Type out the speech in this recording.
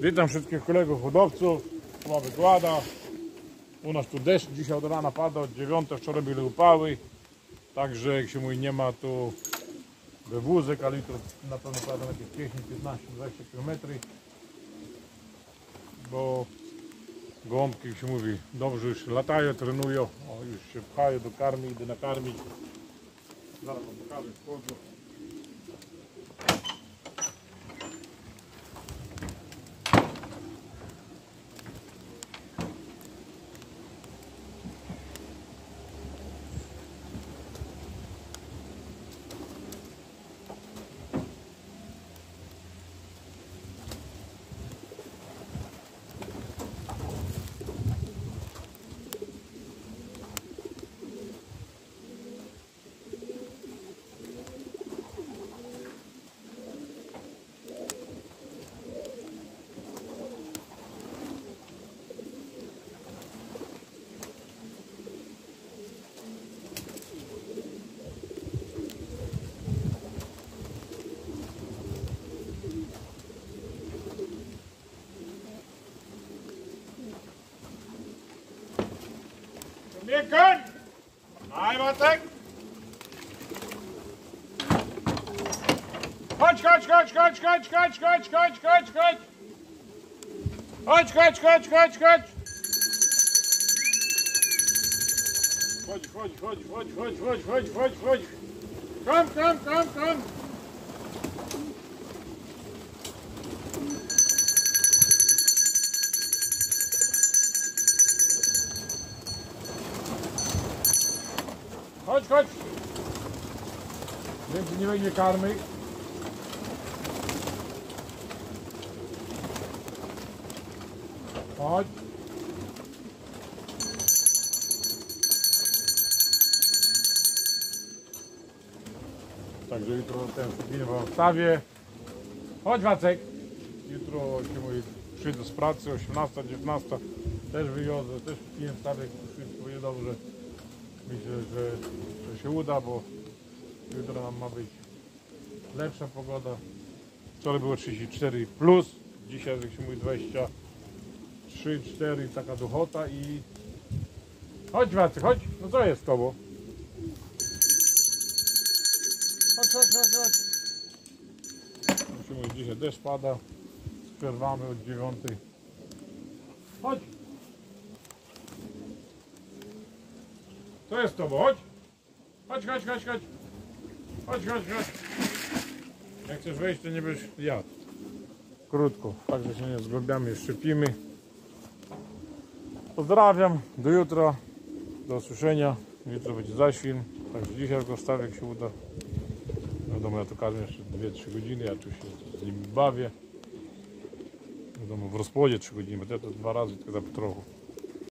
Witam wszystkich kolegów hodowców. Chyba wykłada. U nas tu deszcz dzisiaj od rana pada, od 9, wczoraj były upały. Także jak się mówi, nie ma tu wywózek, ale jutro na pewno pada jakieś 10, 15, 20 km. Bo gołąbki, jak się mówi, dobrze już latają, trenują. O, już się pchają do karmy, idę nakarmić. Zaraz wam pokażę, wchodzę. Mirken! Nein, Wacek! Chodź! Chodź! Kom! Chodź! Więcej nie będzie karmy. Chodź. Także jutro ten film wam wstawię. Chodź, Wacek. Jutro się mówi, przyjdę z pracy, 18, 19. Też wywiozę, też film wstawię, wszystko będzie dobrze. Myślę, że się uda, bo jutro nam ma być lepsza pogoda. Wczoraj było 34 plus, dzisiaj jak się mówi 23, 4, taka duchota i... Chodź, Wacek, chodź! No co jest z tobą? Chodź. Jak się mówi, dzisiaj deszcz pada, z przerwami od 9. Chodź! Co jest z tobą? Chodź! Chodź! Jak chcesz wejść, to nie byś jadł. Krótko, także się nie zgłębiamy, szczepimy. Pozdrawiam, do jutra, do usłyszenia. Jutro będzie zaświn, także dzisiaj go wstawię, jak się uda. Wiadomo, ja to karmię jeszcze 2-3 godziny, ja tu się z nimi bawię. Wiadomo, w rozpłodzie 3 godziny, bo ja to 2 razy, tylko za po trochu.